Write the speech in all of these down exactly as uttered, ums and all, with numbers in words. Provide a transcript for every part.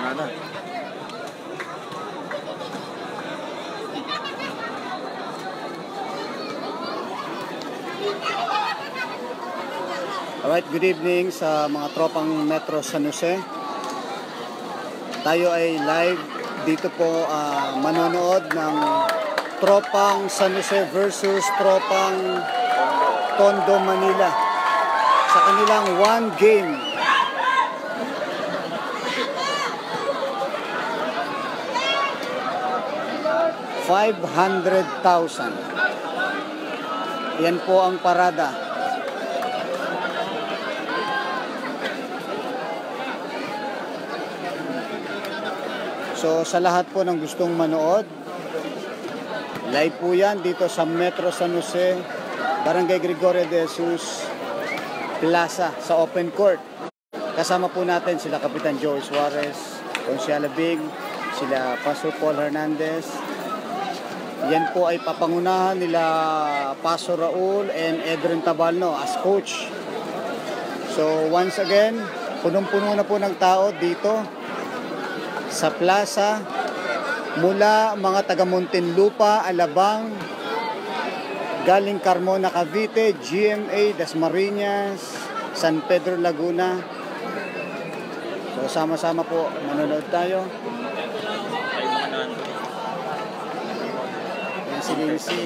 sana. Alright, good evening sa mga tropang Metro San Jose. Tayo ay live dito po uh, manonood ng tropang San Jose versus tropang Tondo, Manila sa kanilang one game. five hundred thousand. Yan po ang parada. So sa lahat po ng gustong manood, live po yan dito sa Metro San Jose, Barangay Gregorio de Jesus Plaza sa Open Court. Kasama po natin sila Kapitan Joey Suarez, Consiala Big, sila Pastor Paul Hernandez. Yan po ay papangunahan nila Pastor Raul and Edrin Tabalno as coach. So once again, punong-puno na po ng tao dito sa plaza, mula mga taga Muntinlupa, Alabang, galing Carmona, Cavite, G M A, Dasmariñas, San Pedro, Laguna. So sama-sama po manonood tayo. Yan si Lindsay.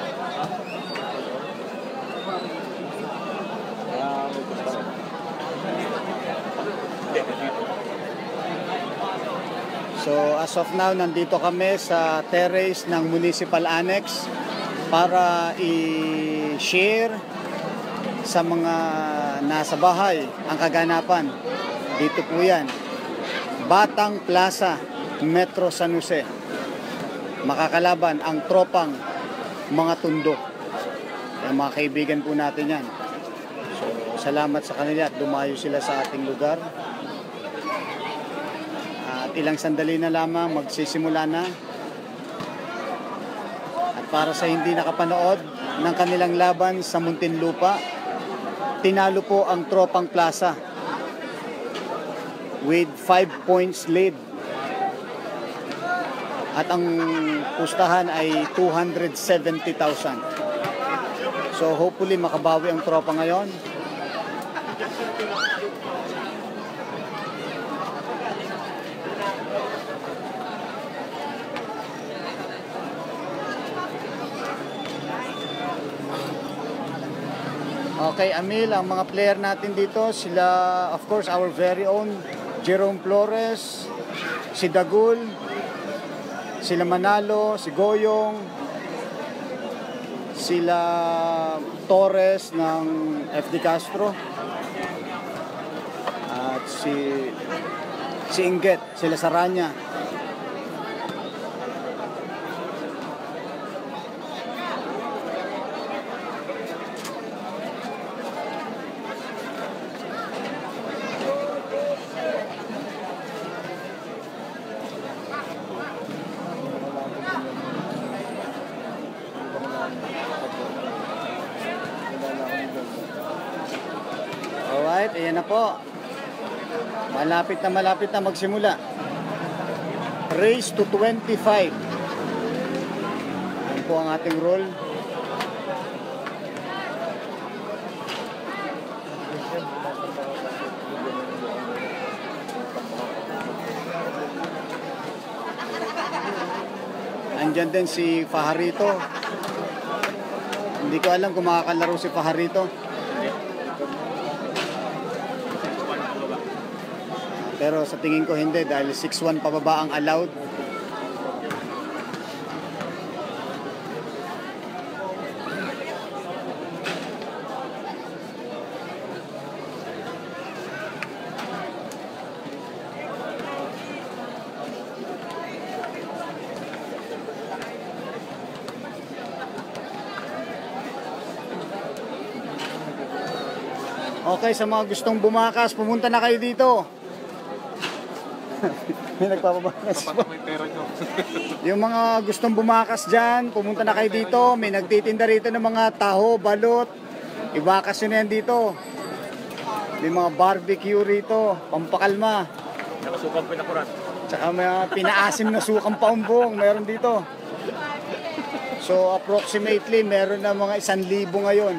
So as of now, nandito kami sa terrace ng Municipal Annex para i-share sa mga nasa bahay ang kaganapan. Dito po yan, Batang Plaza, Metro San Jose. Makakalaban ang tropang mga Tondo. Yung mga kaibigan po natin yan. So salamat sa kanila at dumayo sila sa ating lugar. Ilang sandali na lamang magsisimula na. At para sa hindi nakapanood ng kanilang laban sa Muntinlupa, tinalo po ang tropang Plaza with five points lead. At ang pustahan ay two hundred seventy thousand. So hopefully makabawi ang tropa ngayon. Okay, Amil, ang mga player natin dito, sila, of course, our very own Jerome Flores, si Dagul, sila Manalo, si Goyong, sila Torres ng F D Castro, at si si Inget, sila Saranya. Alright, ayan na po. Malapit na malapit na magsimula. Race to twenty-five. Ayan po ang ating roll. Andyan din si Fajarito. Hindi ko alam kung makakalaro si Fajarito. Pero sa tingin ko hindi dahil six one pababa ang allowed. Okay, sa mga gustong bumakas, pumunta na kayo dito. May nagpapabakas po. Yung mga gustong bumakas dyan, pumunta na kayo dito. May nagtitinda rito ng mga taho, balot. Ibakas nyo na yan dito. May mga barbecue rito, pampakalma. Nakasukang pinakuran. Tsaka may mga pinaasim na sukang paumbong, meron dito. So approximately, meron na mga isang libo ngayon.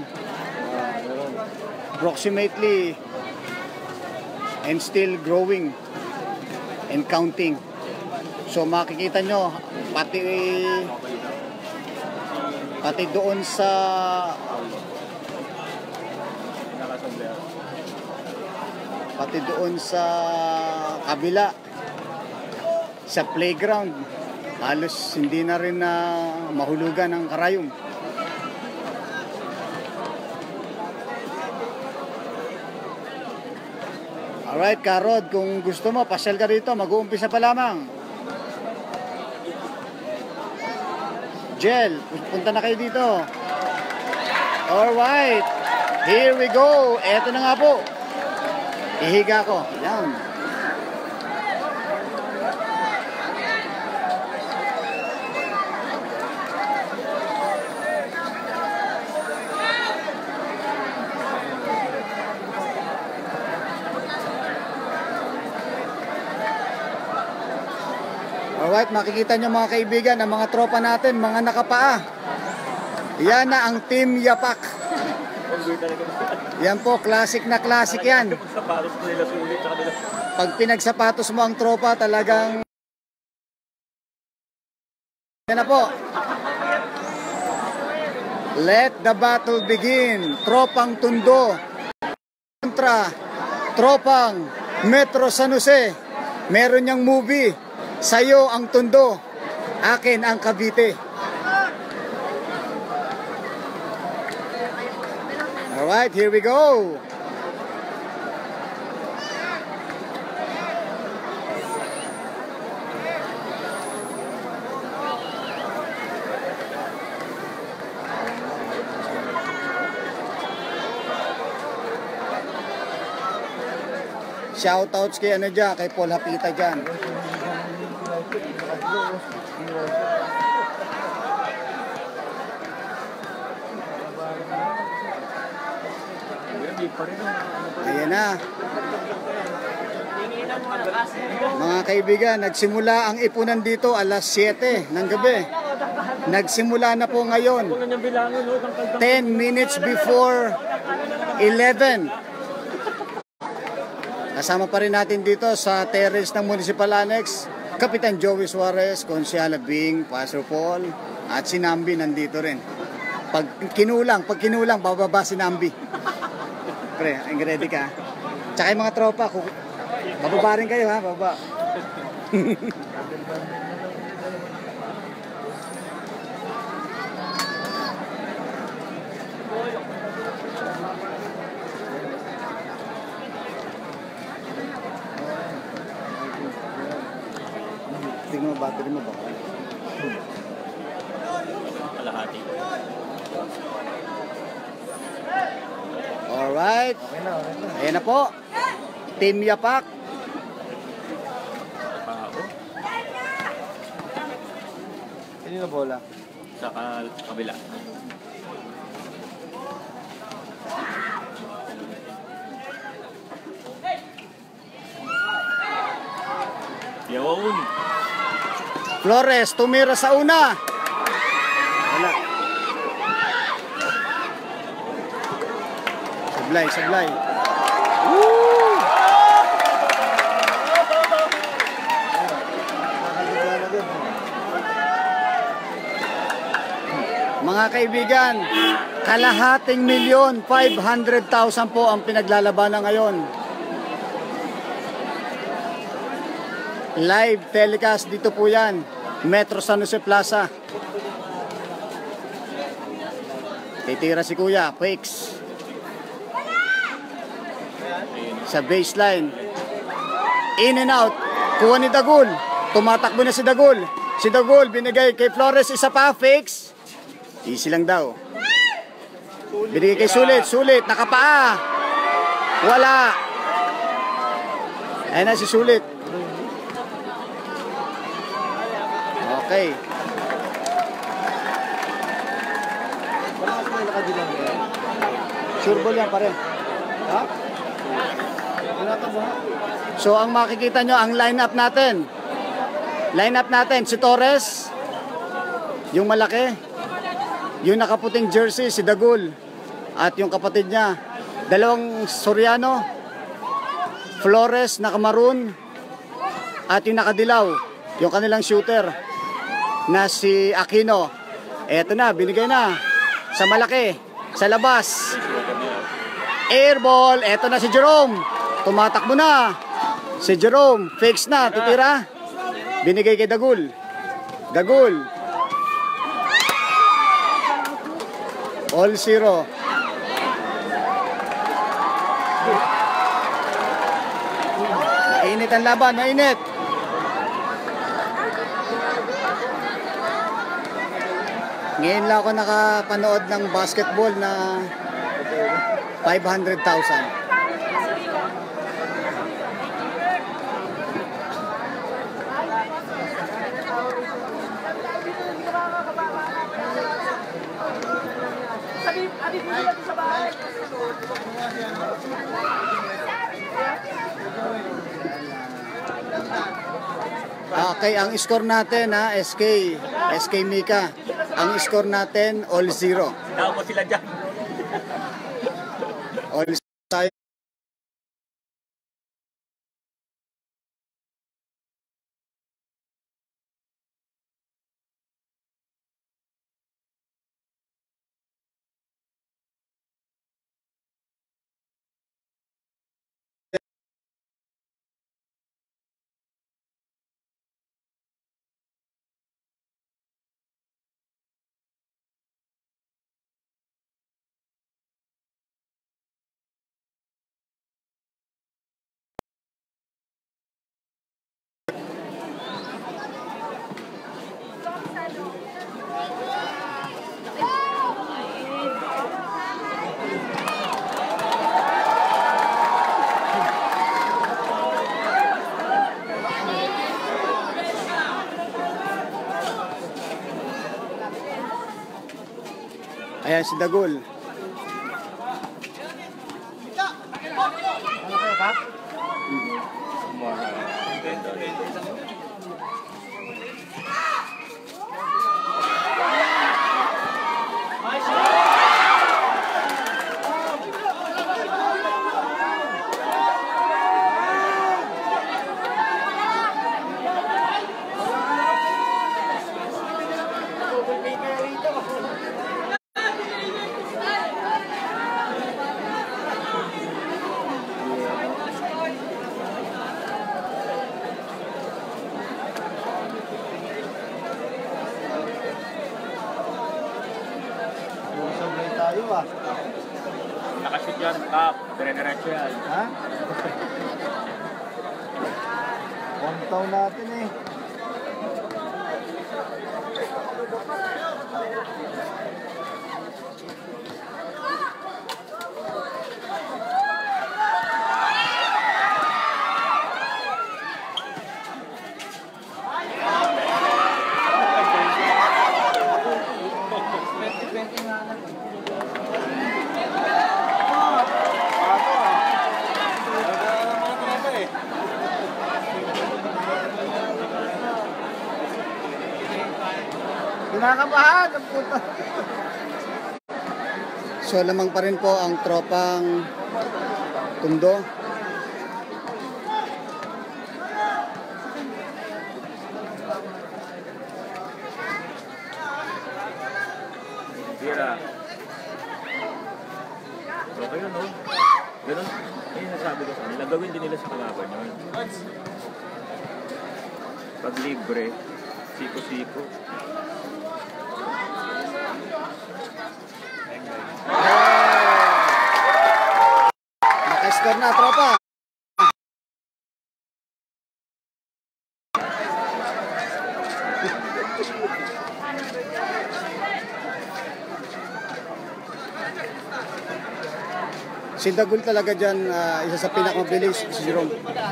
Approximately, and still growing and counting. So makikita nyo, pati pati doon sa pati doon sa kabila sa playground, halos hindi na rin na mahulugan ng karayom. Alright, Karod, kung gusto mo, pasyal ka dito, mag-uumpisa pa lamang. Jel, punta na kayo dito. Alright, here we go. Eto na nga po. Ihiga ko. Yan. Alright, makikita nyo mga kaibigan, ang mga tropa natin, mga nakapaa. Yan na ang Team Yapak. Yan po, classic na classic yan. Pag pinagsapatos mo ang tropa, talagang yan na po. Let the battle begin. Tropang Tondo kontra Tropang Metro San Jose. Meron niyang movie. Sa'yo ang Tondo, akin ang Cavite. Alright, here we go. Shoutouts kay ano dyan, kay Paul Hapita dyan. Ayan na. Mga kaibigan, nagsimula ang ipunan dito alas siyete ng gabi. Nagsimula na po ngayon. ten minutes before eleven. Kasama pa rin natin dito sa terrace ng Municipal Annex, Kapitan Joey Suarez, Konsyala Bing, Pastor Paul, at si Nambi nandito rin. Pag kinulang, pag kinulang, bababa si Nambi. Pre, ang ready ka. Tsaka yung mga tropa, bababa rin kayo ha, bababa. Tingnan mo, battery mo ba? Kalahati. Alright. Ayan na po. Team Yapak. Sino na bola? Sa kabila. Yun. Flores, tumira sa una. Wala. Sablay, sablay. Woo! Mga kaibigan, kalahating milyon, five hundred thousand po ang pinaglalabanan ngayon. Live telecast dito po yan, Metro San Jose Plaza. Titira si Kuya, fakes. Sa baseline. In and out. Kuha ni Dagul. Tumatakbo na si Dagul. Si Dagul binigay kay Flores, isa pa, fakes. Easy lang daw. Binigay kay Sulit. Sulit, nakapaa. Wala. Ayan na si Sulit. Okay. Sure ball yan pare. Ha? So ang makikita nyo, ang lineup natin. Line up natin, si Torres, yung malaki, yung nakaputing jersey, si Dagul, at yung kapatid niya, dalawang Soriano, Flores, nakamaroon, at yung nakadilaw, yung kanilang shooter, na si Aquino. Eto na, binigay na, sa malaki, sa labas. Airball, eto na si Jerome, tumatakbo na. Si Jerome, fakes na, titira. Binigay kay Dagul. Dagul. All zero. Mainit ang laban, mainit. Ngayon lang ako nakapanood ng basketball na five hundred thousand. Okay, ang score natin ha, S K, S K Mika. Ang score natin all zero. Tao mo sila dyan. All tayo. Ayan si Dagul. Tayo ah. Nakashoot yan, top. Dire-diretso yan. Ha? Hometown natin eh. Kinakabahan ang puto. So lamang pa rin po ang tropang Tundo. Tira. So kayo no? Ganun. Ayun nasabi ko sa nila. Gawin din nila sa kalaban yun. Pag libre, siko-siko. Naka-score na tropa. Si Dagul talaga dyan, uh, isa sa pinakamabilis, si Jerome.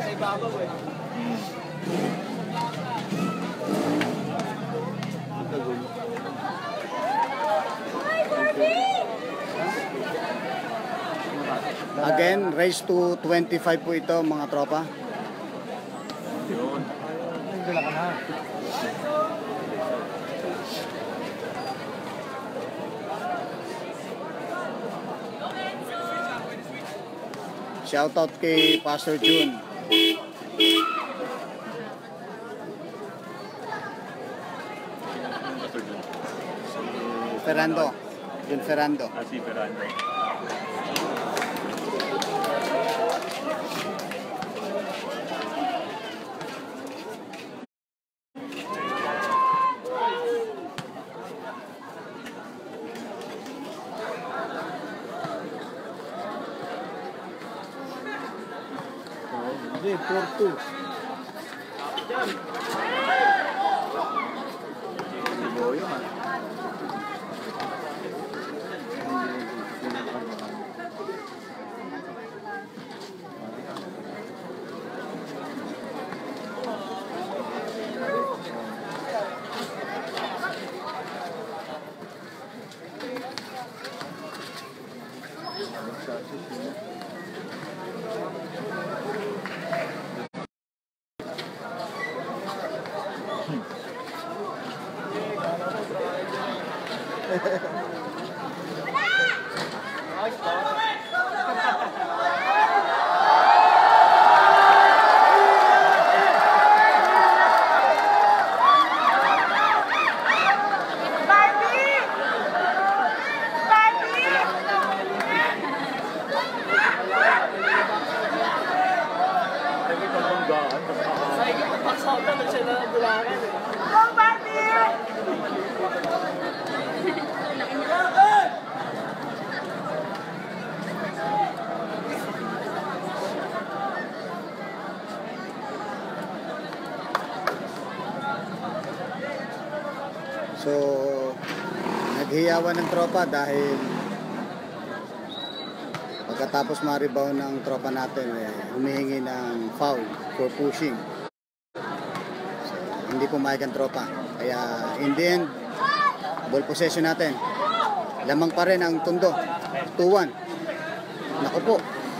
Again, raise to twenty-five po ito mga tropa. Yun. Dala ka na. Shoutout kay Pastor June. Ferrando. Jun Ferrando. Ah, si Ferrando. Hindi, four two. Boyo man. So, naghiyawan ng tropa dahil pagkatapos ma-rebound ng tropa natin, eh, humihingi ng foul for pushing. So, hindi pumayag ang tropa. Kaya, in the end, ball possession natin. Lamang pa rin ang Tondo. two one. Naku po.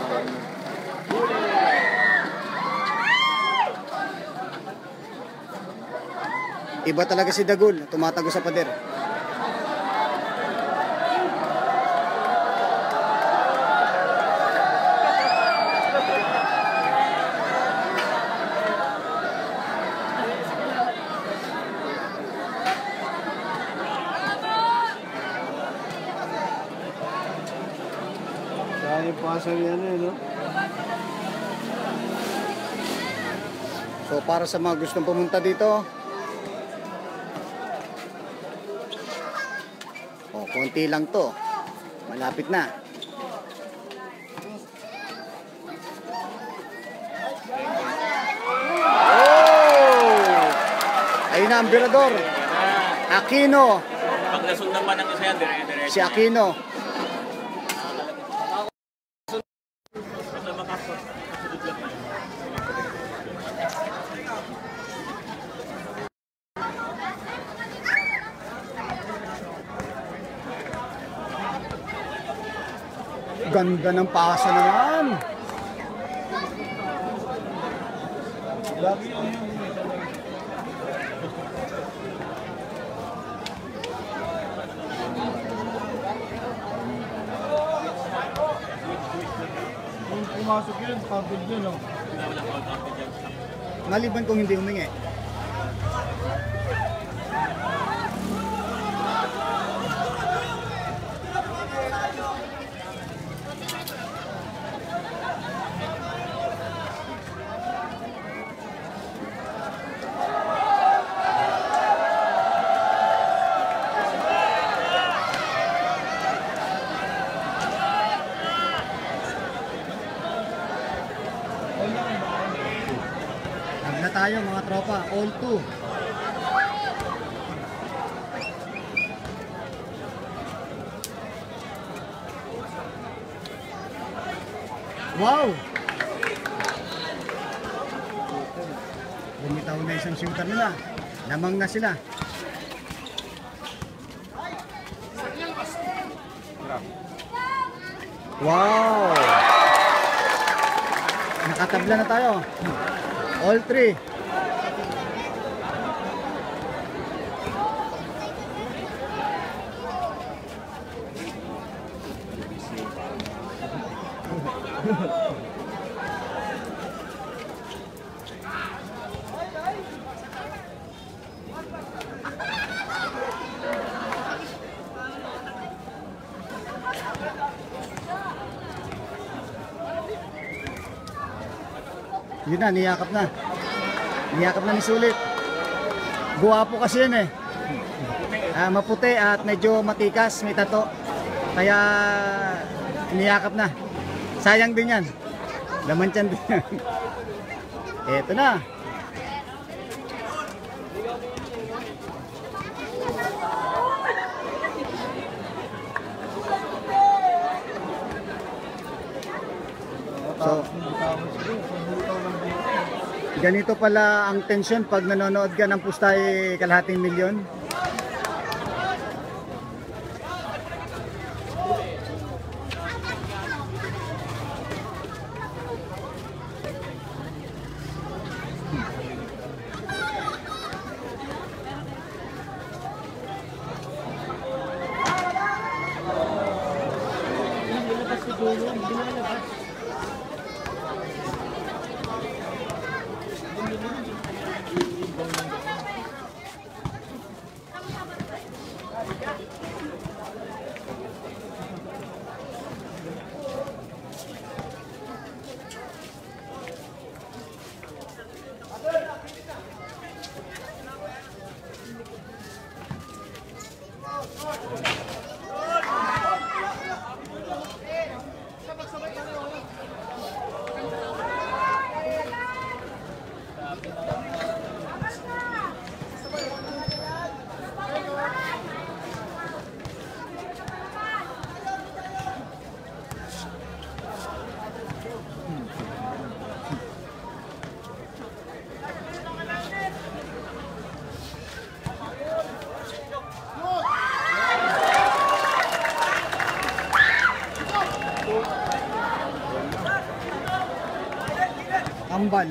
Iba talaga si Dagul, tumatago sa pader. Kaya pasang yan eh, no? So para sa mga gustong pumunta dito, oh, konti lang to. Malapit na. Oh! Ayun na ang Birador. Aquino. Pag nasundan pa ng isa yan, dire-dire. Si Aquino. Ganda ng pasa naman. Kung pumasok yun, pagod yun, no? Maliban kung hindi humingi. Hag na tayo mga tropa, all two. Wow! Bumitaw na isang shooter nila. Lamang na sila. Wow! Nakatabla na tayo. All three. Yun na, niyakap na. Niyakap na ni Sulit. Guwapo kasi yun eh. Ah, maputi at medyo matikas, may tato. Kaya niyakap na. Sayang din yan. Laman tiyan din yan. Eto na. So, ganito pala ang tension pag nanonood ka ng Pustay kalahating milyon. Ambal.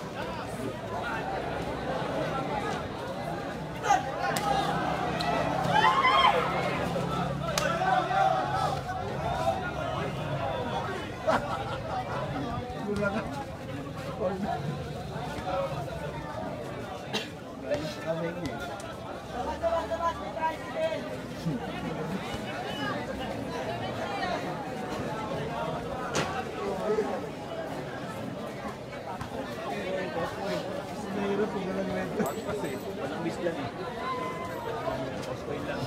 Walang miss lang eh. Postcoin lang.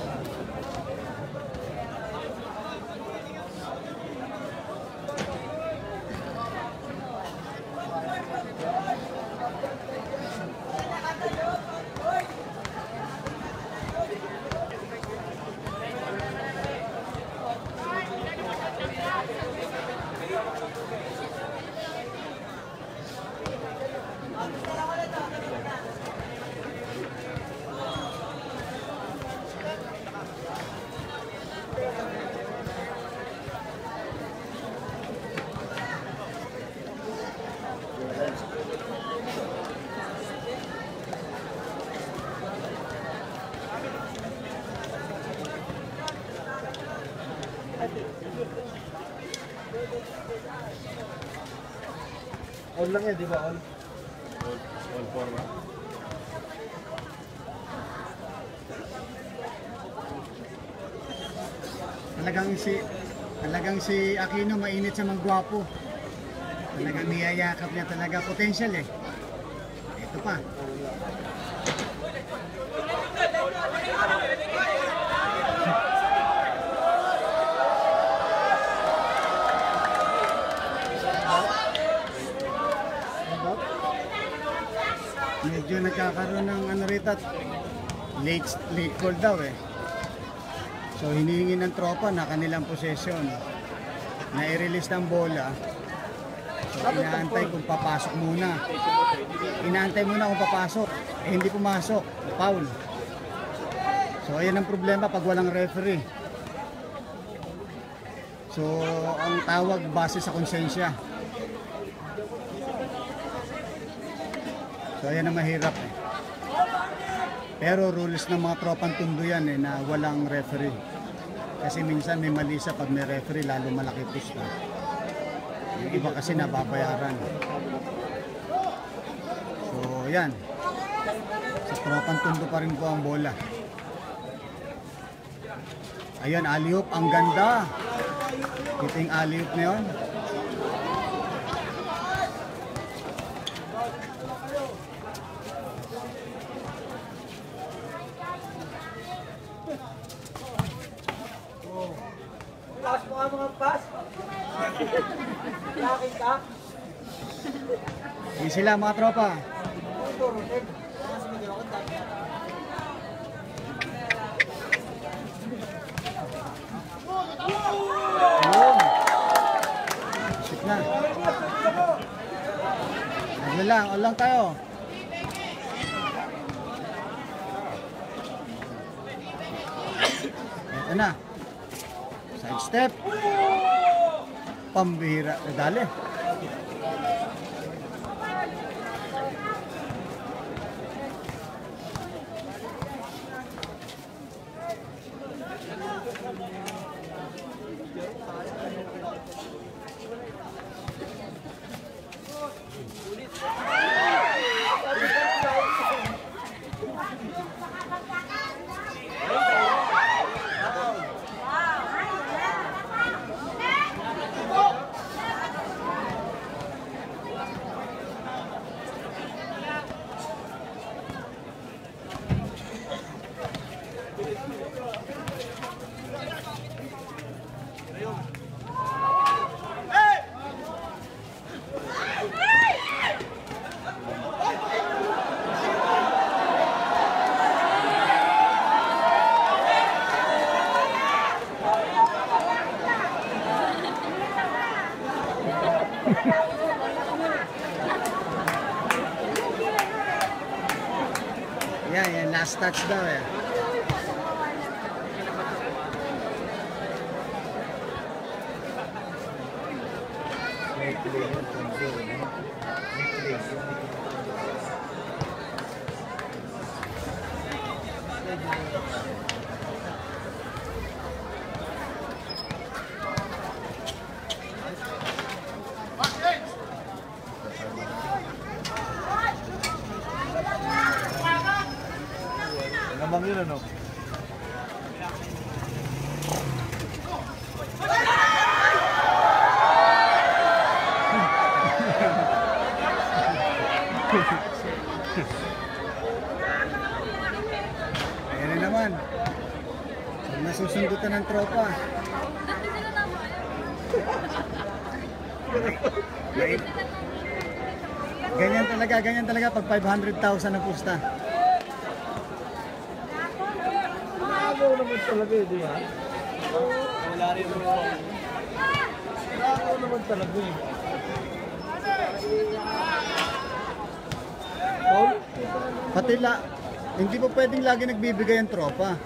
All lang yan, di ba? All. All, all four ba? Talagang si talagang si Aquino mainit sa mga gwapo. Talagang niyayakap niya talaga, potential eh. Ito pa. Medyo nagkakaroon ng ano rito, late, late call daw eh. So hinihingi ng tropa na kanilang possession na i-release ng bola. So inaantay kung papasok muna. Inaantay muna kung papasok. Eh hindi pumasok. Foul. So ayan ang problema pag walang referee. So ang tawag base sa konsensya. So ayan ang mahirap eh. Pero rules ng mga tropang tundo yan eh na walang referee. Kasi minsan may mali sa pag may referee lalo malaki pusta. Yung iba kasi nababayaran. So, yan. Sa Tropang Tondo pa rin po ang bola. Ayan, alley-oop. Ang ganda. Ito yung alley-oop na yun. Pass mo ka mga pass. Lakin ka. Hindi sila mga tropa. Ayun. Shoot na. Ano lang, all lang tayo. Ito na. Side step. Pambihira. Dali. Yan, yan, last touch daw eh. Namang yun ano? Ayan na naman. Pag nasusundutan ng tropa. Ganyan talaga, ganyan talaga pag five hundred thousand ang pusta. Nakago naman talaga eh, di ba? Wala rin naman. Nakago naman talaga eh. Paul? Pati la, hindi pa pwedeng lagi nagbibigay ang tropa.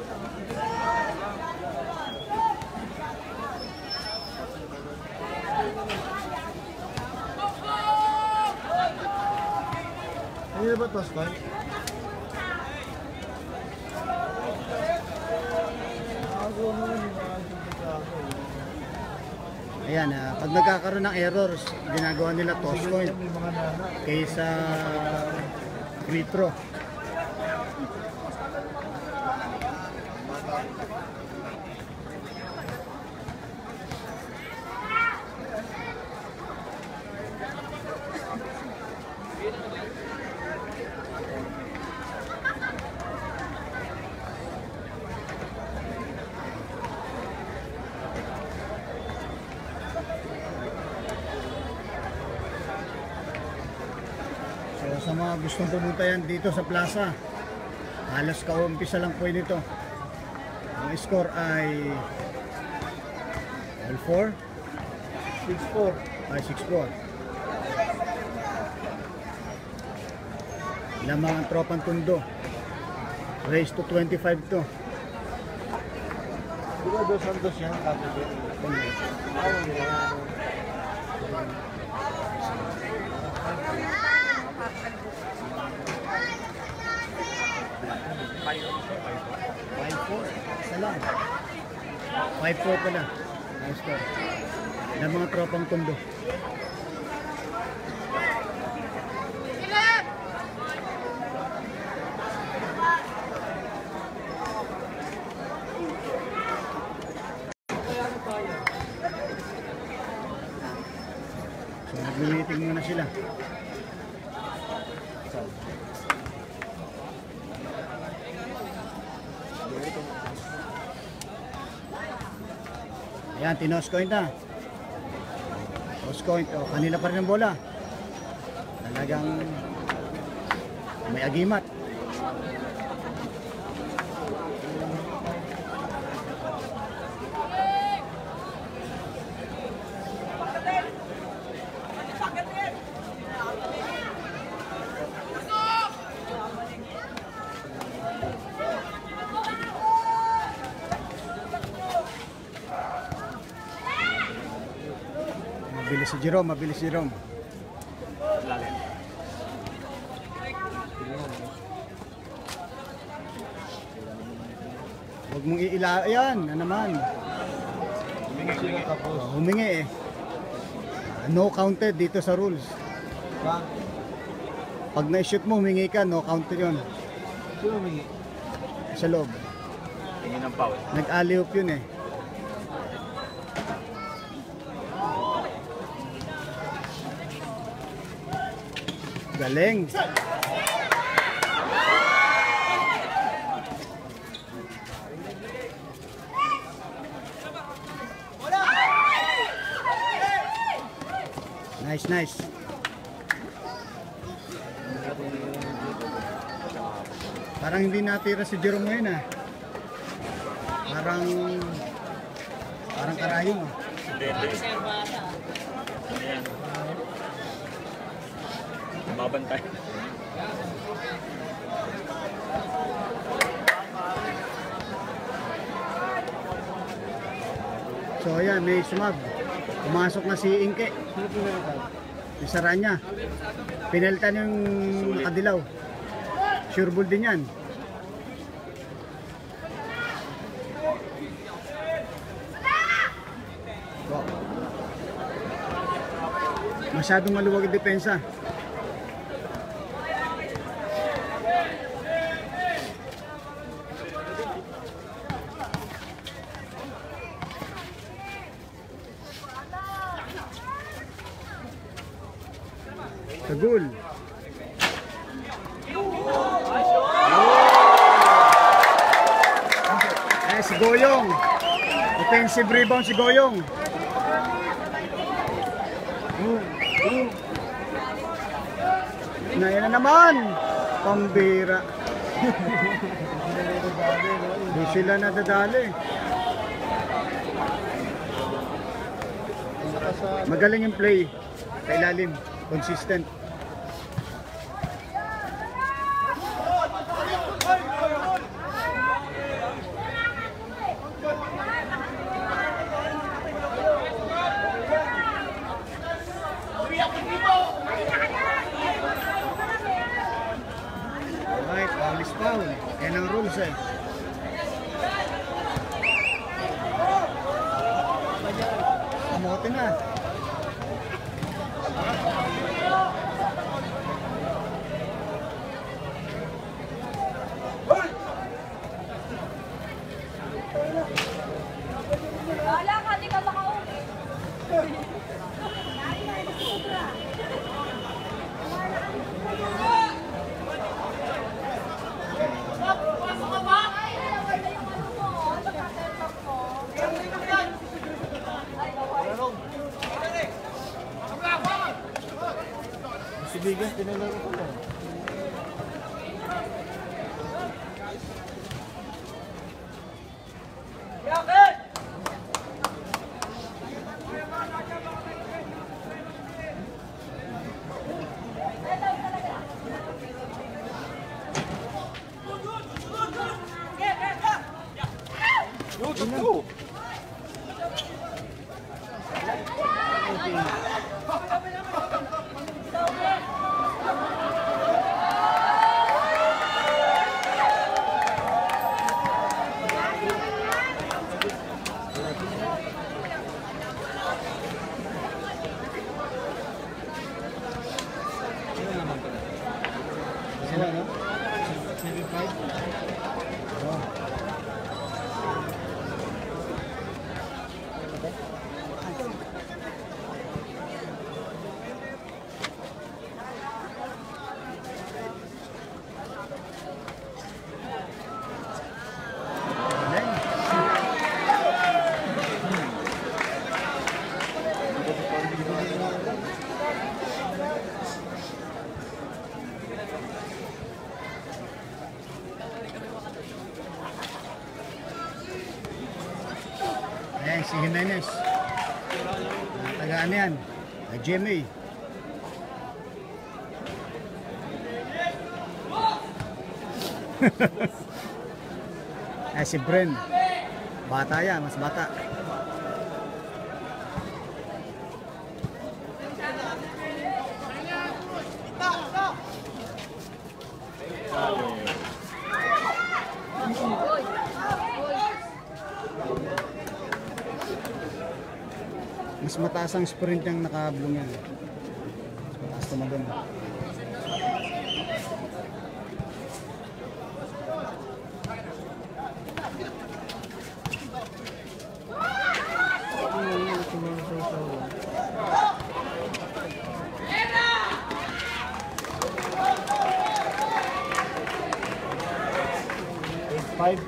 Ano ba tos ba? Ayan, ah, pag nagkakaroon ng errors, ginagawa nila toss coin May mga nana. kaysa free throw. So, sa mga gustong pumunta yan dito sa plaza, halos kaumpisa lang po nito. Ang score ay all four six four. ay six four. Lamang ang Tropang Tondo. Race to twenty-five to. Di ba Dos Santos yan? Kapit. five four. Isa lang. five four pala. Ang score. Ng mga Tropang Tondo. Ayan, tinos coin na. Toss coin. Oh, kanina pa rin ang bola. Talagang may agimat. Mabilis si Jerome, mabilis si Jerome. Lalim. Huwag mong iila, ayan, na naman. Hindi sila tapos. Oh, humingi eh. No counted dito sa rules. Ba? Pag na-shoot mo, humingi ka, no counted yun. Sino humingi? Sa loob. Tingin ng foul. Nag-alley-oop yun eh. Galing. Nice, nice. Parang hindi natira si Jerome ngayon ah. Parang parang karayong ah. Ayan. Mabantay. So ayan, may sumab. Pumasok na si Inke. Sino pinalitan? Yung Saranya. Pinalitan yung nakadilaw. Sure ball din yan. Wow. Masyadong maluwag ang depensa. Tagul. Eh, si Goyong. Offensive rebound si Goyong. Na yan na naman. Pambira. Di sila nadadali. Magaling yung play. Sa ilalim. Consistent. Alright, foul is foul. Yan ang rules eh. Kamote na. Wala ka, di ka makauwi. Si Bigas, tinalaro ko na. Go! Sila no? seven five. Oh. si Jimenez. Tagaan yan. Kay Jimmy. Eh si Bren. Bata yan, mas bata. Mas mataas ang sprint yung nakablong yan. Mas mataas tumagon. Five.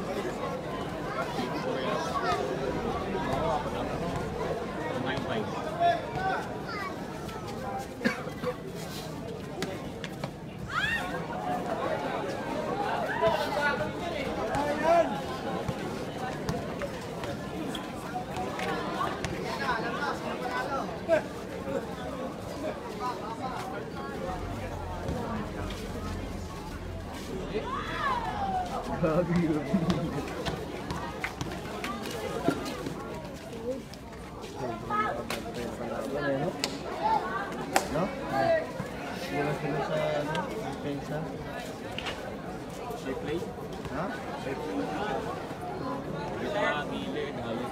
No? Wala sila sa ano, pensa. Safe play? Ha? Safe play. Ito mga gilid, halos.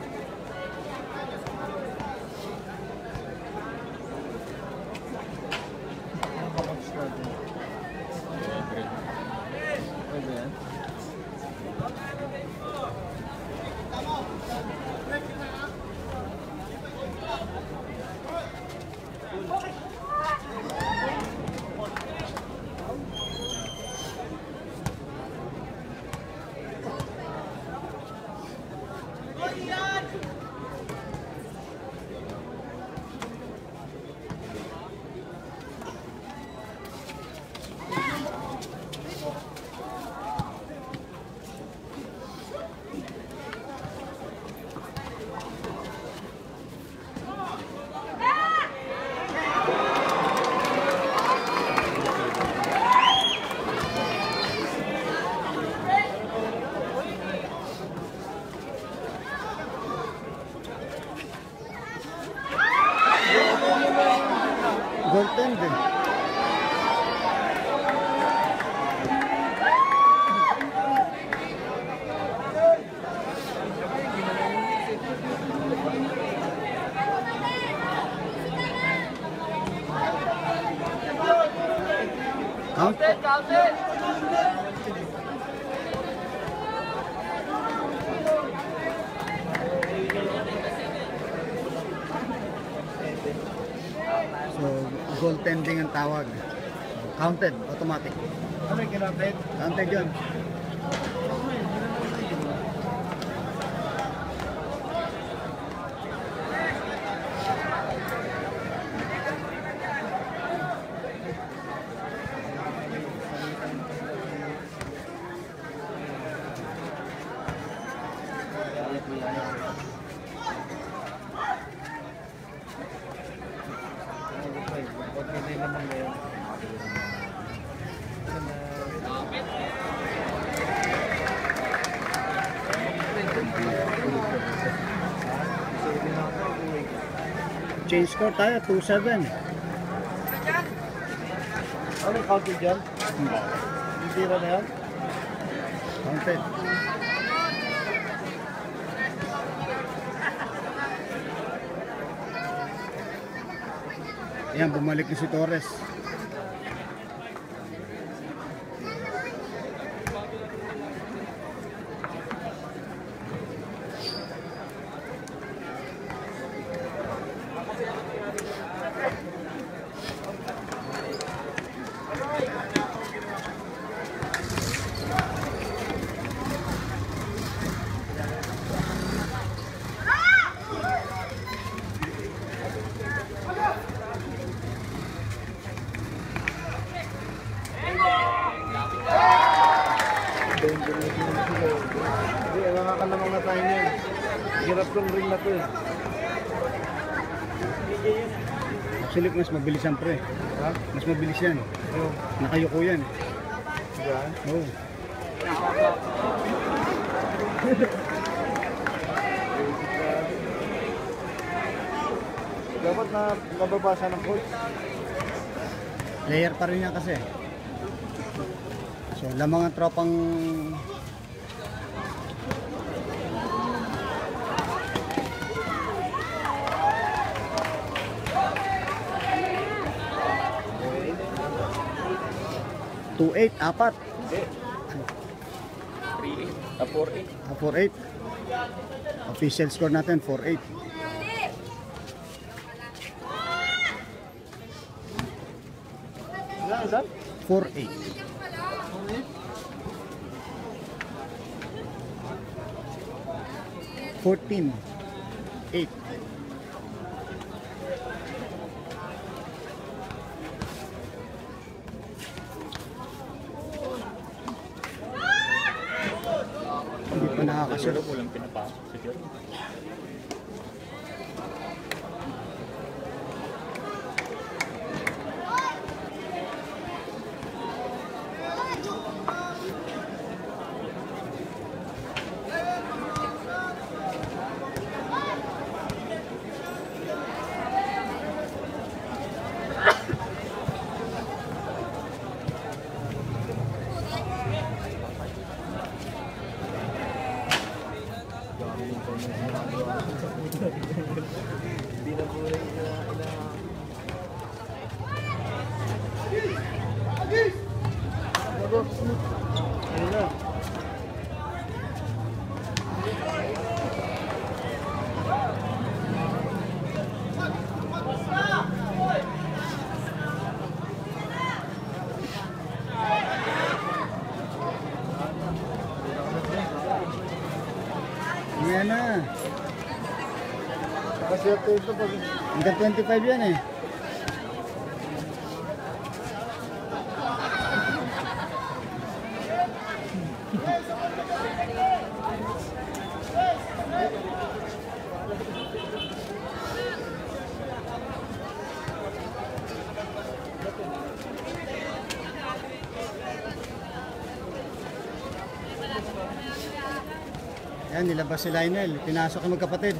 Ano ba mag-start yun? Pwede yan? Goaltender. Count. So, goaltending ang tawag. Counted, automatic. Ano yung kinapit? Counted yun. Hindi naman ngayon. Change score tayo, two seven. Ano yung counted dyan? Yung tira na yan? Counted. Ayan, bumalik na si Torres. Hindi, makakalamang na tayo niyan. Hirap tong ring na to eh. Actually, mas mabilis yan, pre. Ha? Mas mabilis yan. Yung, Nakayuko yan. yan. Oo. Dapat na nababasa ng coach. Player pa rin yan kasi. So, lamang ang tropang two eight, apat. Hindi. three eight. Ah, four eight. Ah, four eight. Official score natin, four eight. Ilan, ilan? four eight. fourteen. eight. Hindi pa nakakasunod. Pero walang pinapasok si Jerome. Hindi na po rin ina... ina... Ayun na. Yan na. Nakaswerte ito pag... Hanggang twenty-five yan eh. Yan, nilabas si Lionel. Pinasok ang magkapatid.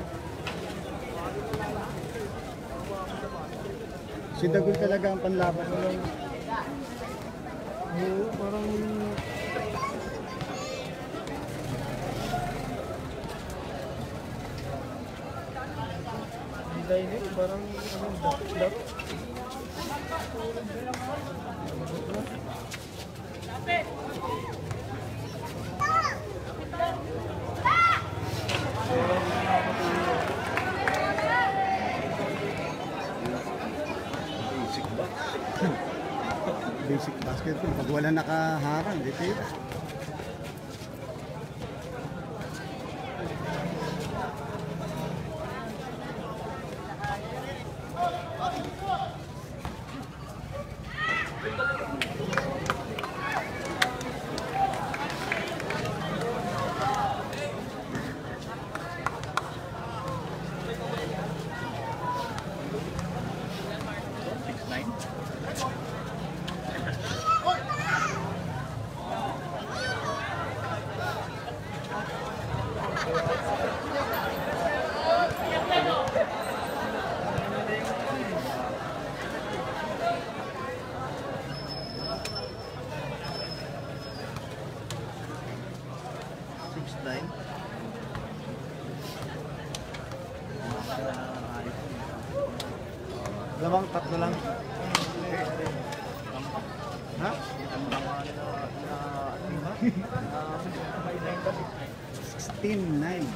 Si Dagul talaga ang panlaban. Oo, parang... Hindi ini, parang... Ano, dak-dak. Basic ba? Basic basketball. Pag wala nakaharang, di tira. six nine. six nine. Lamang tatlo lang. Ha? sixteen nine.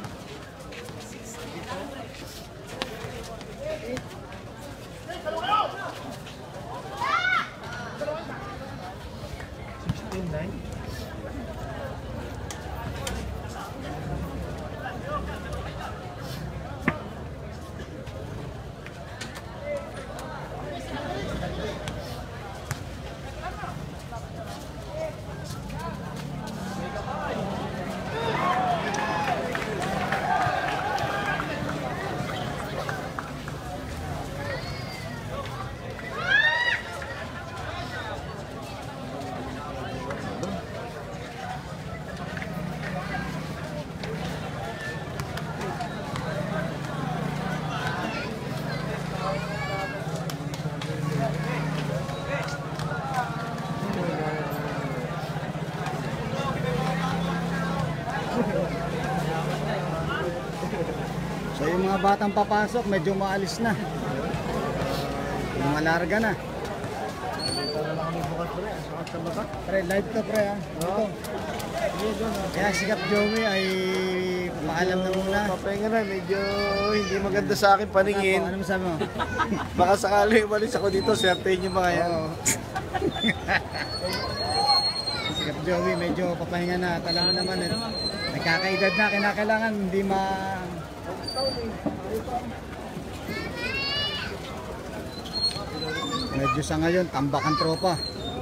sixteen nine. mga batang papasok, medyo maalis na. Mga larga na. Dito na lang kami bukas pre. Sakat sa baka. Pre, live to pre ha. Ito. Kaya si Kap Joey ay paalam na muna. Papahinga na. Medyo hindi maganda sa akin paningin. Ano masabi mo? Baka sakali umalis ako dito. Swertein yung mga yan. Oo. Si Kap Joey medyo papahinga na. Tala mo naman eh. Nagkakaedad na. Kinakailangan hindi ma... Medyo sa ngayon, tambak ang tropa.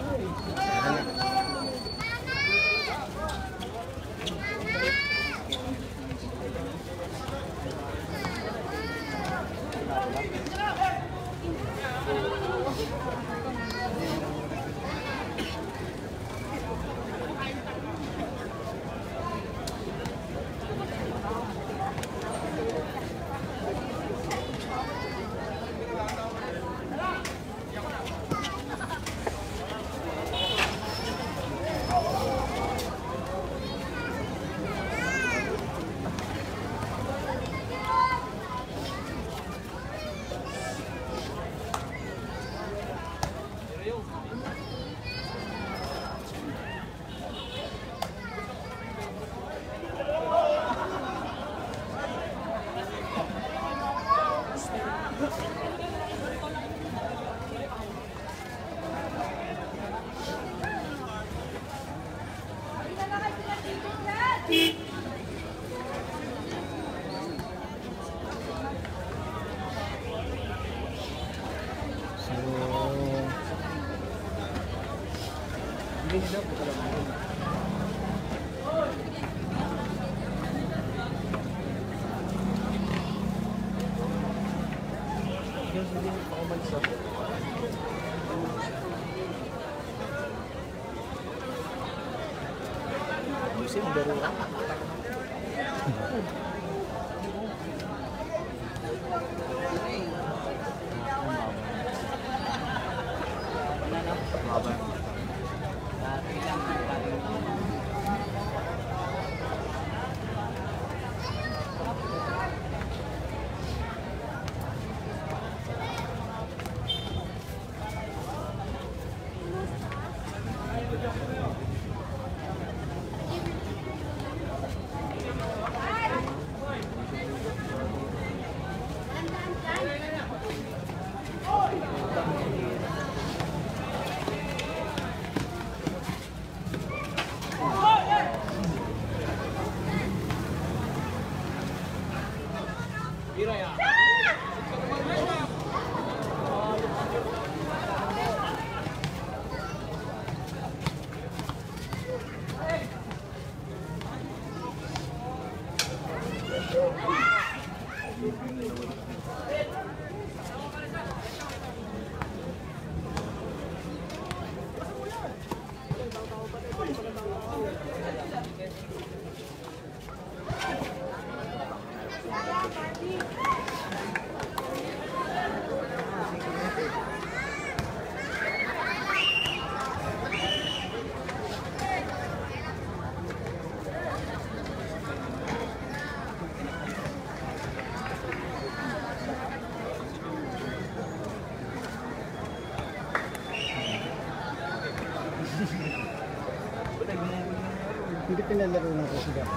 Hindi pinalaro na ko sila.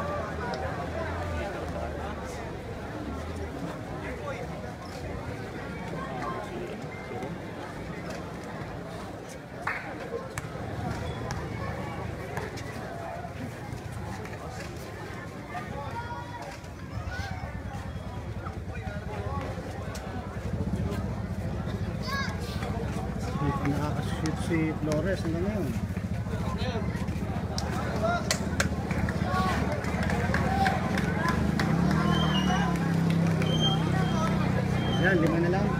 Hindi pa nakakashoot si Flores hanggang ngayon. Yan, lima na lang.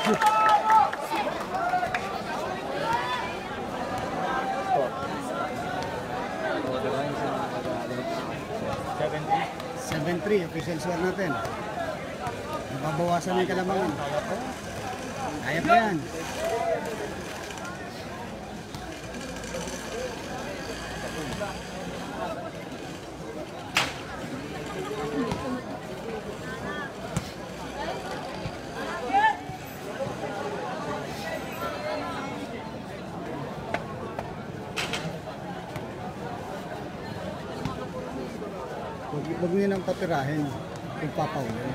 seven three, official score natin. Nababawasan yung kalamangan. Kaya pa yan. Huwag nyo nang patirahin kung papawin.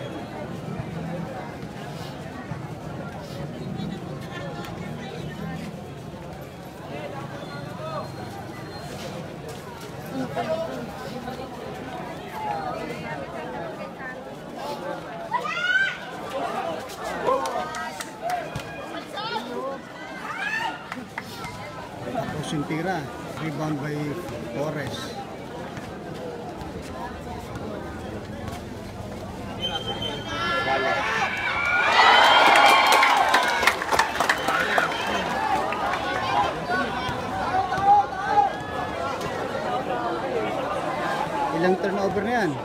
Tapos yung tira, rebound by Torres. Ilang turnover na yan?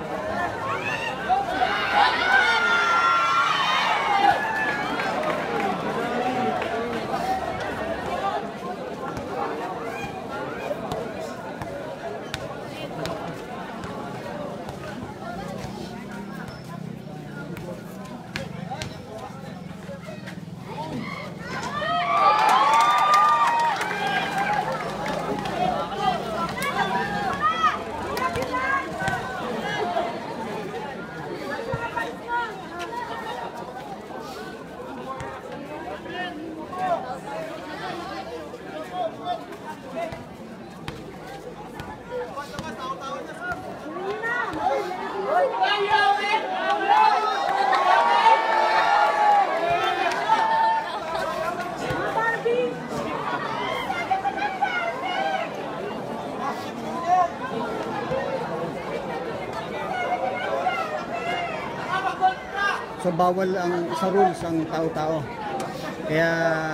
So bawal ang sa rules ang tao-tao. Kaya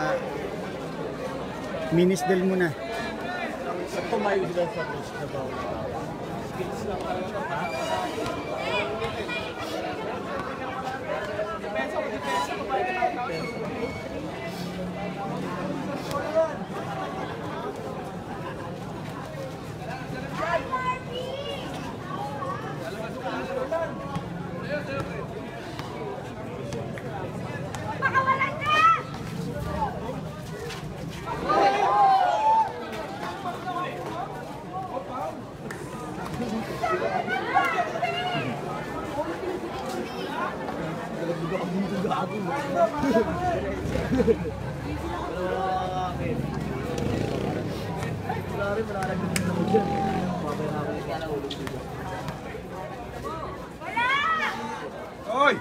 minisdel muna. At tumayo sila sa rules na bawal. Skills lang talaga. Oy!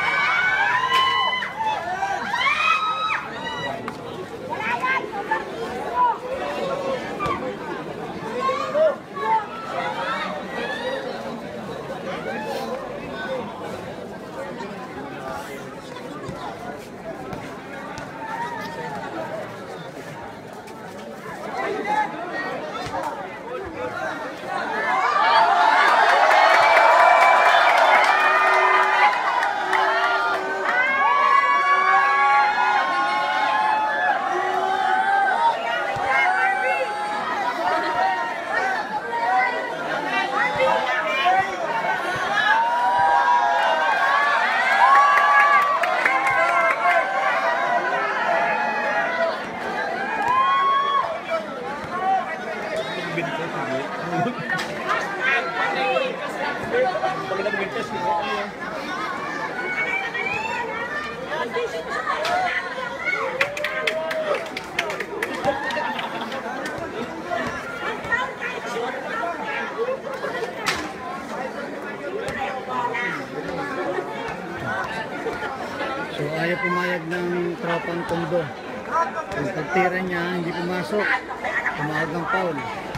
So ayaw pumayag ng tropang Tondo. Yung pagtira niya hindi pumasok, tumawag ng foul.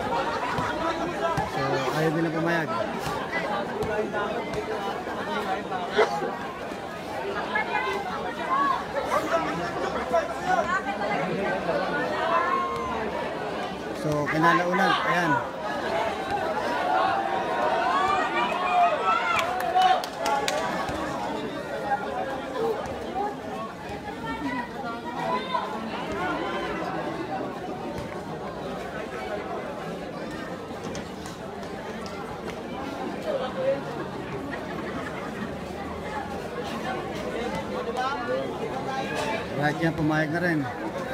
So ayaw nila pumayag. So, kinalaunan. Ayan. Right yan, pumayag na rin.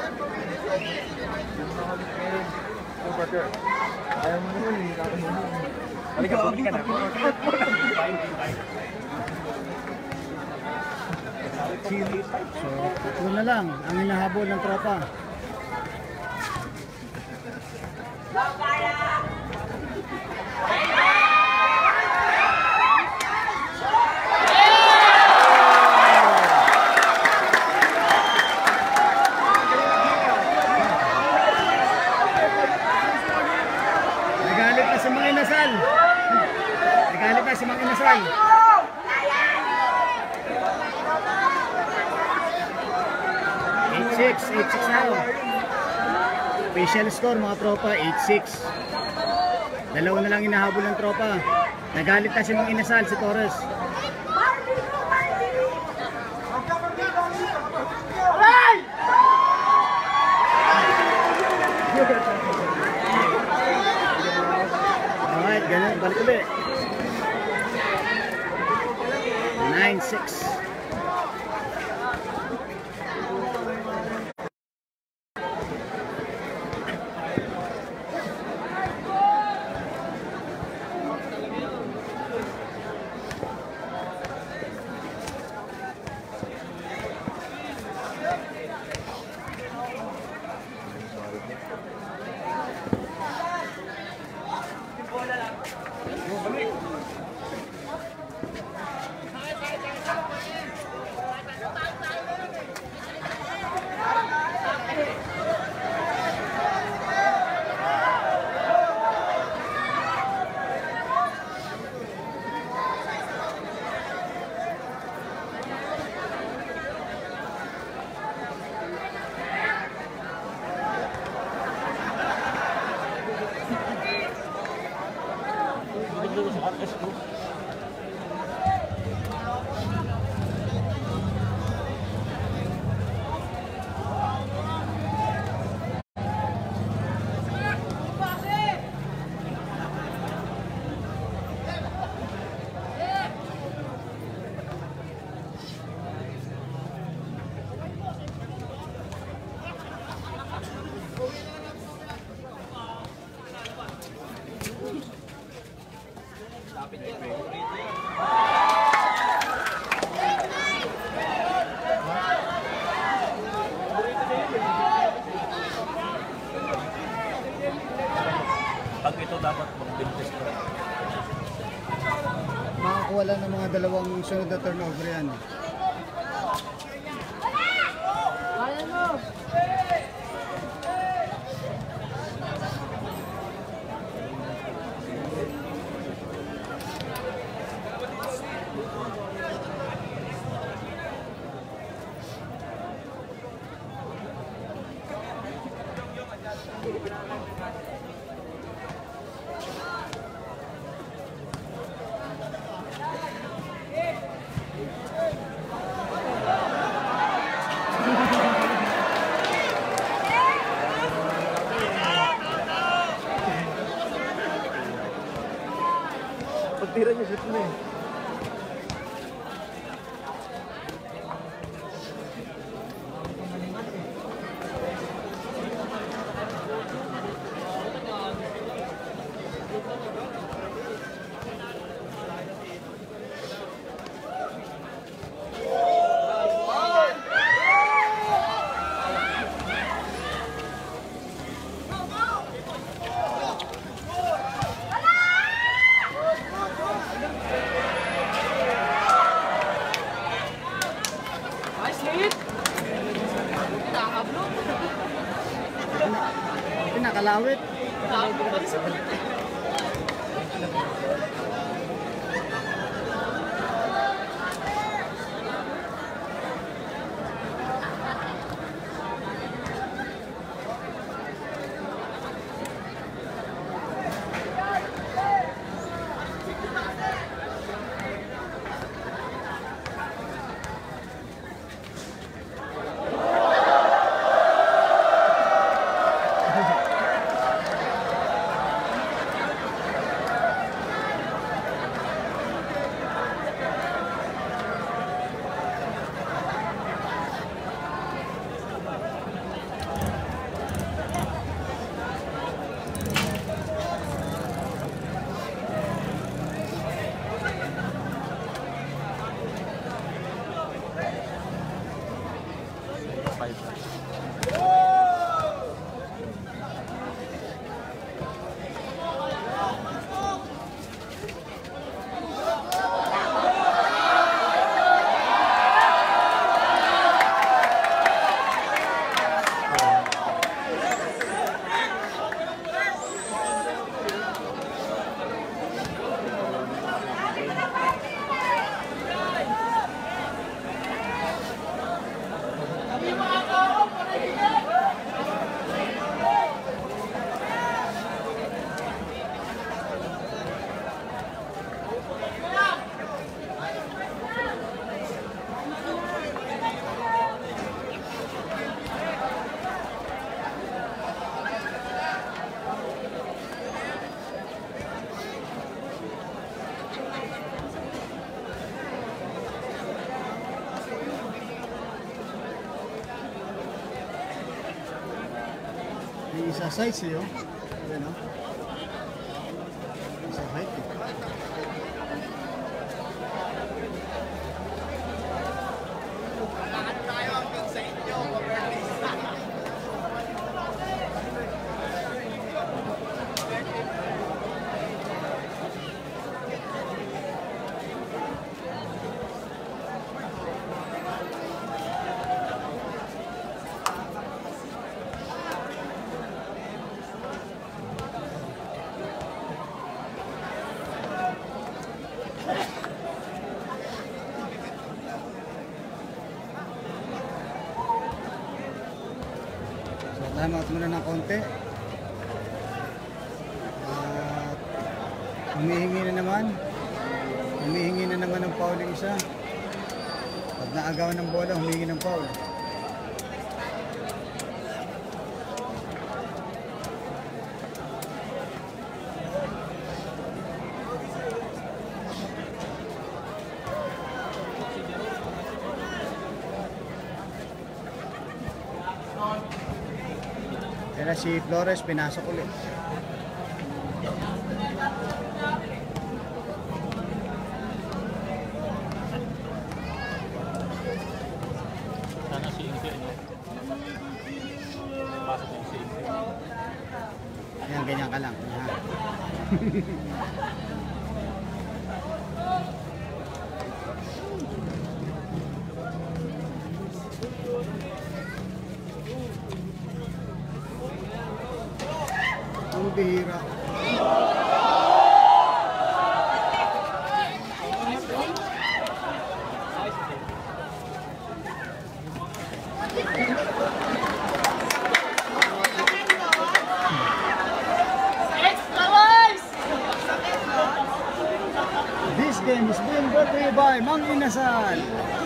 Ayaw mo naman, hindi ako mo. Halika, bumili ka na. So, tatlo na lang ang hinahabol ng tropa. Nagalit na si Mang Inasal. Nagalit na si Mang Inasal. eight six, eight six na. Official score mga tropa, eight six. Dalawa na lang hinahabol ng tropa. Nagalit na si Mang Inasal, si Torres. Alright, ganun, balik ulit. nine six. Pag ito dapat mag-bintis ko. Makakuha lang ng mga dalawang sunod na turnover yan. Pagtira niya, shoot na eh. Pinakalawit. five. May isa size eh, oh. Ayan, oh. Isa height eh. Time out muna ng konti. At humihingi na naman. Humihingi na naman ng foul yung isa. Pag naagaw ng bola, humihingi ng foul. Kaya si Flores pinasok ulit. Sana si Inse, no? Pasok yung si Inse. Ayan, ganyan ka lang. Ayan. Ang bihira. This game is being brought to you by Mang Inasal.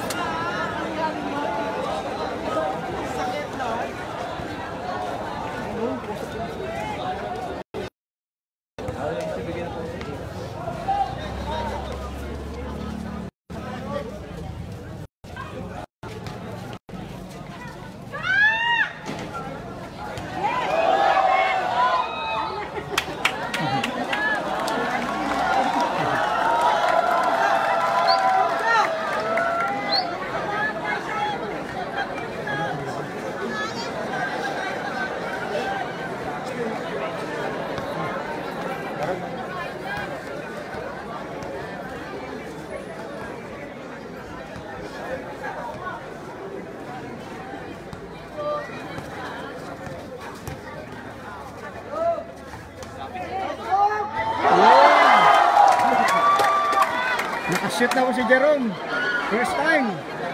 Nakashoot na po si Jerome. First time.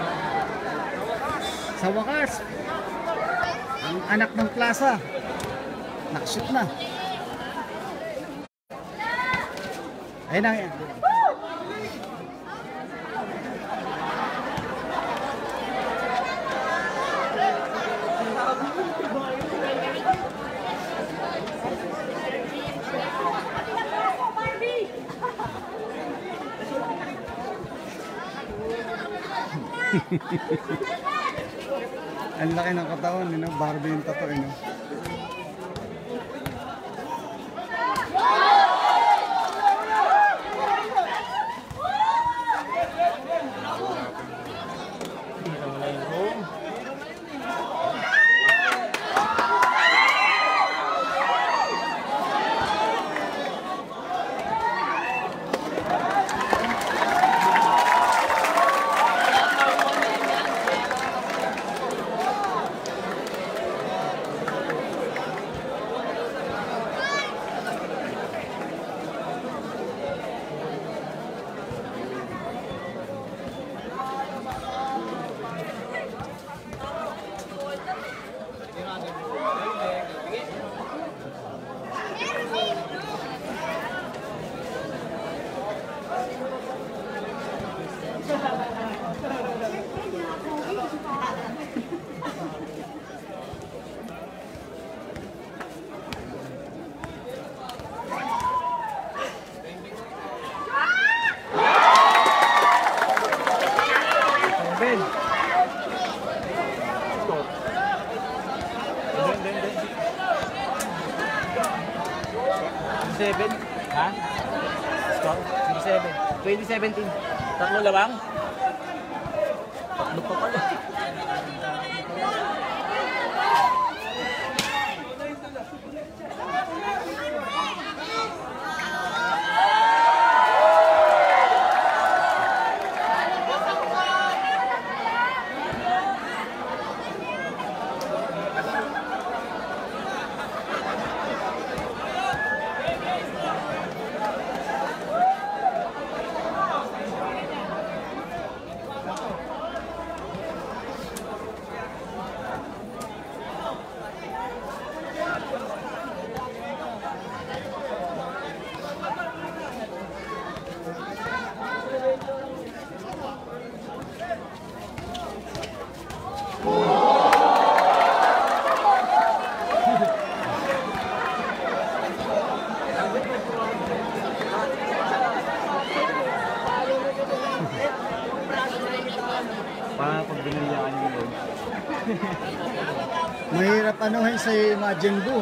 Sa wakas. Ang anak ng Plaza. Nakashoot na. Ayun na. Ang laki ng katawan, you know? Barbie yung tato, you know? twenty-seven. Ha? Score? twenty-seven. twenty seventeen. Tatlo labang? Tatlo pa pala. Parang pag binilihan yung goal. Mahirap anuhin sa Imagine Boo.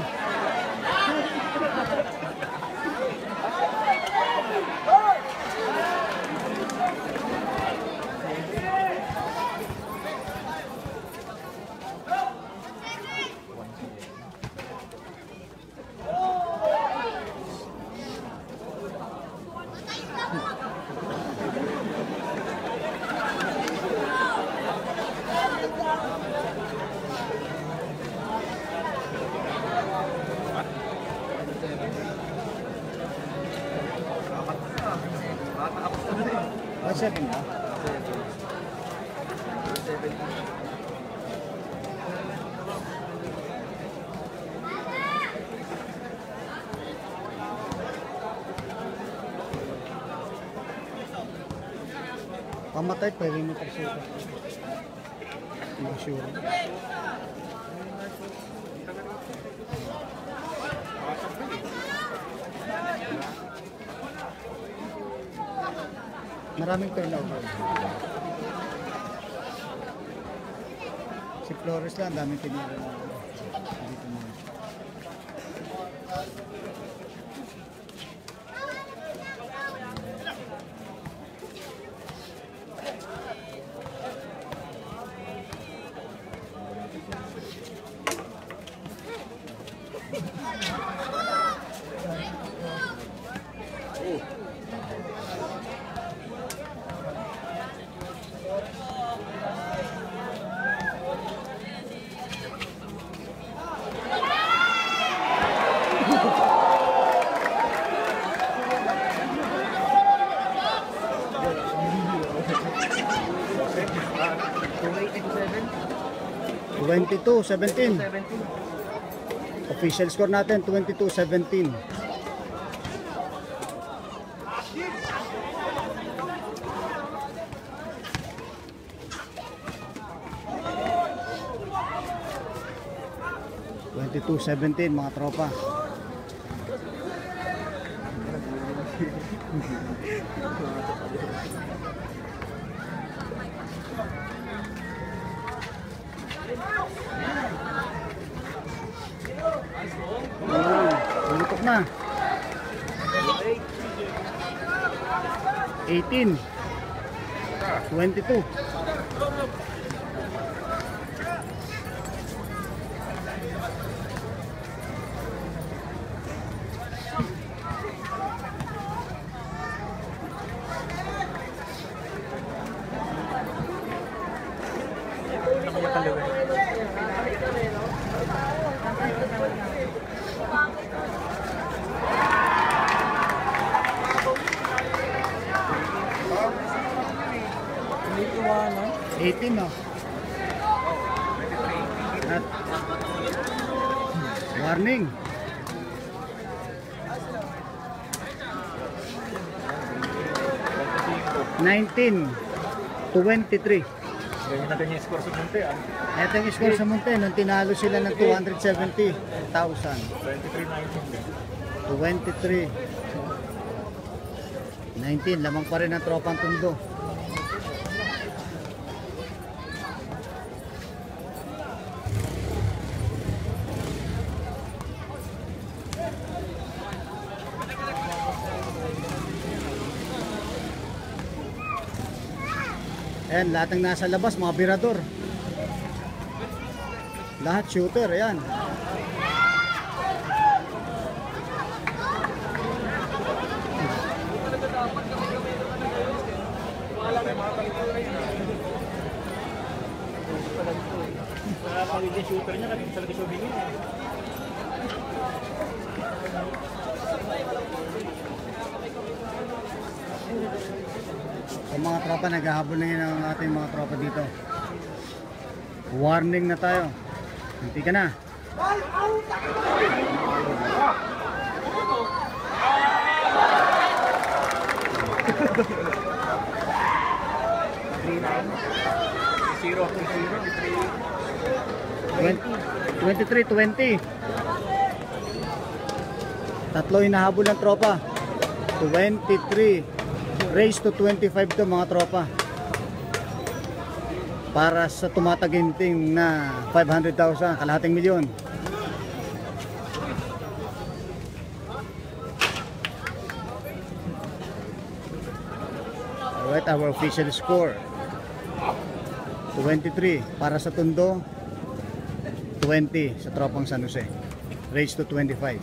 one seven ba? Pamatay pa rin ito siya. Not sure. Maraming turnover. Si Flores lang, daming tinira na. Dito na. twenty-two seventeen. Official score natin twenty-two seventeen. twenty-two seventeen mga tropa. Tutok na. eighteen. twenty-two. eighteen no. At warning. nineteen twenty-three. Ganyan na ganyan yung score sa Monte ah. Ito yung score sa Monte nung tinalo sila ng two hundred seventy thousand. twenty-three nineteen. twenty-three nineteen, lamang pa rin ang tropang Tondo. Ayan, lahat ng nasa labas, mga birador. Lahat shooter, ayan. Shooter niya, kasi talaga siya bigyan. Sa mga tropa, naghahabol na yun ang ating mga tropa dito. Warning na tayo. Hindi ka na. twenty-three twenty. Tatlo hinahabol ng tropa. twenty-three. Race to twenty-five to mga tropa. Para sa tumataginting na five hundred thousand, kalahating milyon. Alright, our official score. twenty-three para sa Tondo, twenty sa tropang San Jose. Race to twenty-five.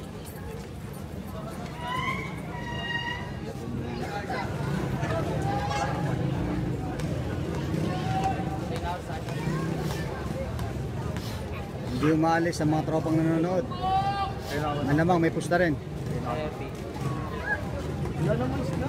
Hindi umaalis sa mga tropang nanonood. Malamang may pusta rin. Wala naman sila.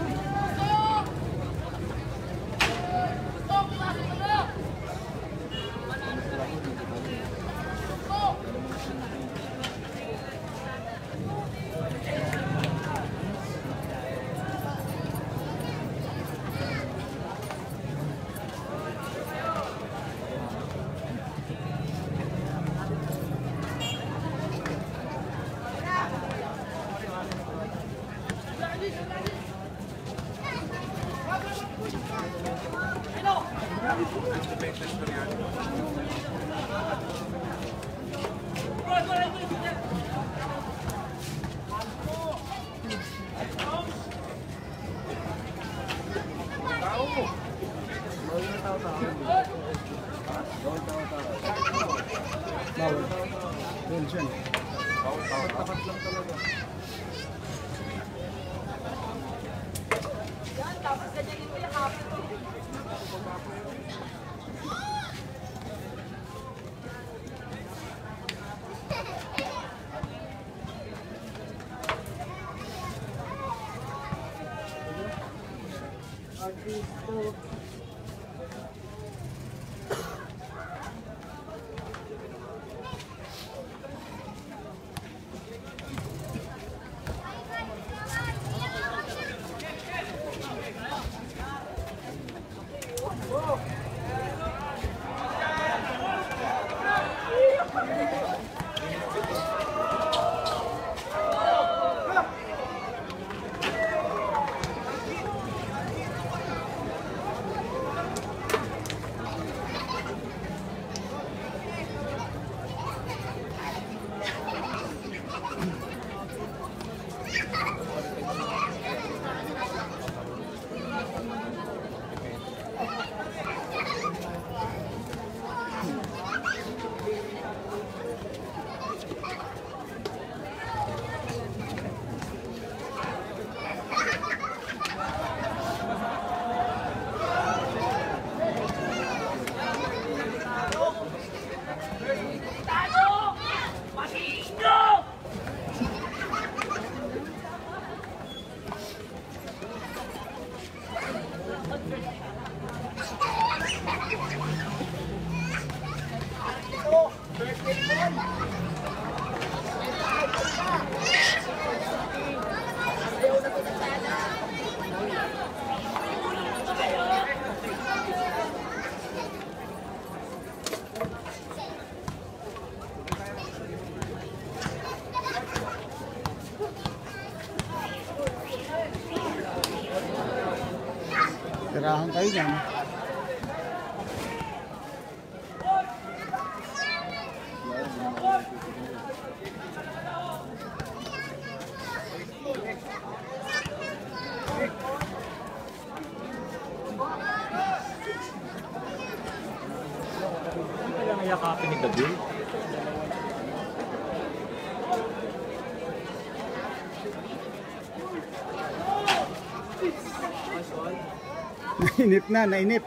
Bawal. Bawal siya. Tapat lang talaga. Yan, tapos ganyan mo yung hapon. Tirahan tayo dyan. Pinigagil. Nainip na, nainip.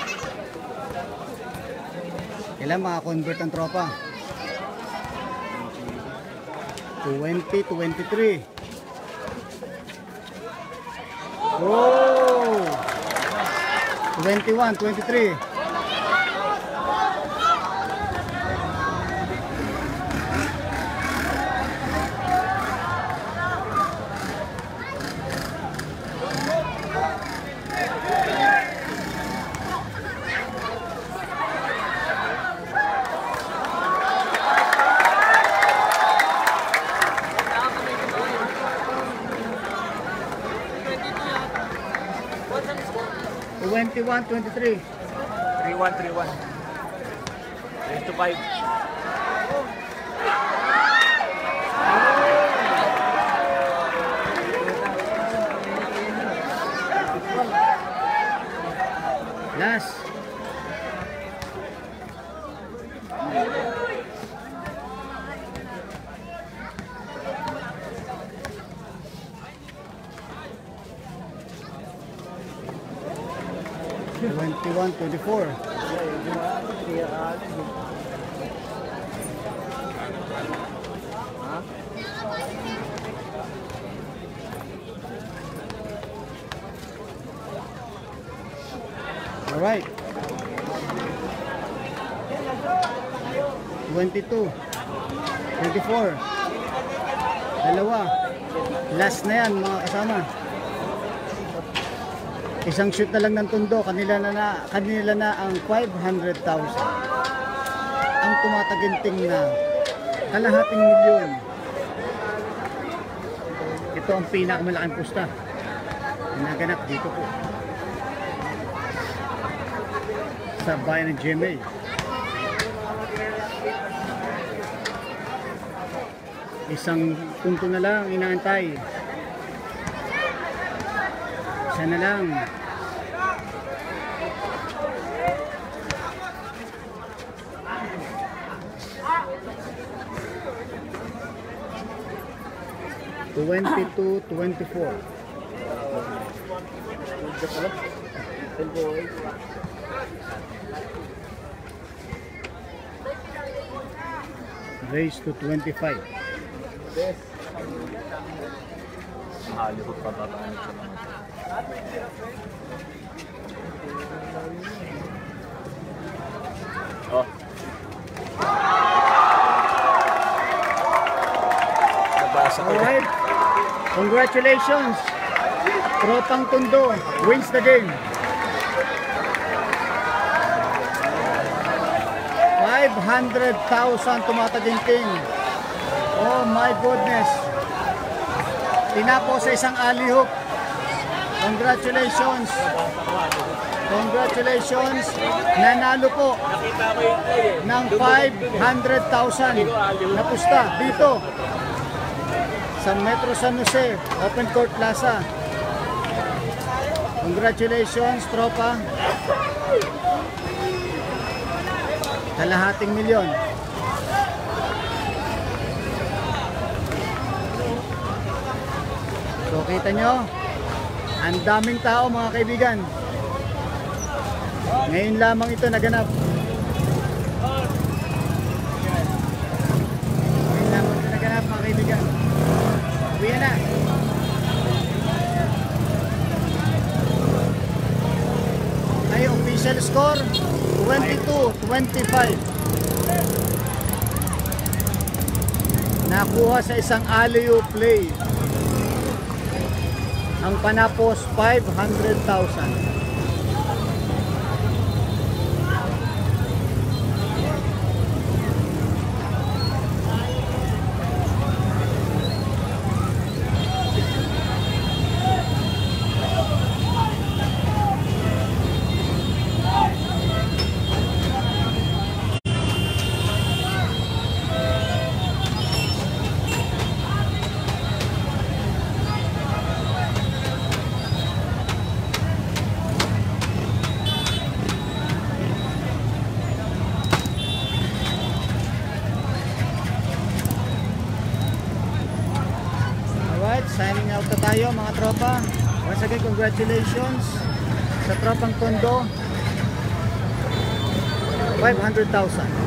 Kailan makakonvert ang tropa? twenty, twenty-three. Oh! twenty-one, twenty-three. twenty-one, twenty-three. three one, three one. three to five. Last. twenty-one, twenty-four. All right. twenty-two, twenty-four. Dalawa. Last na yan mga kasama. Isang shoot na lang ng tundo, kanila na, na, kanila na ang five hundred thousand. Ang tumataginting na kalahating milyon. Ito ang pinakamalaking pusta. Naganap dito po. Sa bayan ng G M A. Isang punto na lang inaantay. Isa na lang. twenty-two, twenty-four. Raise to twenty-five. Mahalihot pa tatangan siya naman. Oh. Nabasa ko. Alright. Congratulations. Tropang Tondo wins the game. five hundred thousand tumataginting. Oh my goodness. Tinapo sa isang alley-hoop. Congratulations. Congratulations. Nanalo po ng five hundred thousand na pusta dito sa Metro San Jose Open Court Plaza. Congratulations, tropa. Kalahating milyon. So kita nyo, ang daming tao mga kaibigan. Ngayon lamang ito naganap. Ngayon lamang ito naganap mga kaibigan. Uwi na. Ay, official score twenty-two twenty-five. Nakuha sa isang alley-oop play. Ang panapos five hundred thousand. signing out na tayo mga tropa. Once again, congratulations sa tropang Tondo. five hundred thousand.